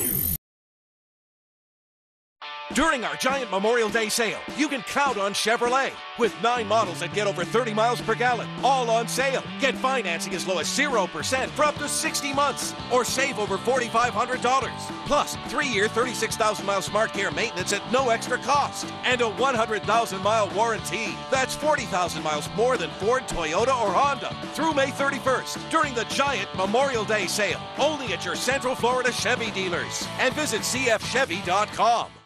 During our giant Memorial Day sale, you can count on Chevrolet. With 9 models that get over 30 miles per gallon, all on sale. Get financing as low as 0% for up to 60 months. Or save over $4,500. Plus, 3-year, 36,000-mile SmartCare maintenance at no extra cost. And a 100,000-mile warranty. That's 40,000 miles more than Ford, Toyota, or Honda. Through May 31st, during the giant Memorial Day sale. Only at your Central Florida Chevy dealers. And visit cfchevy.com.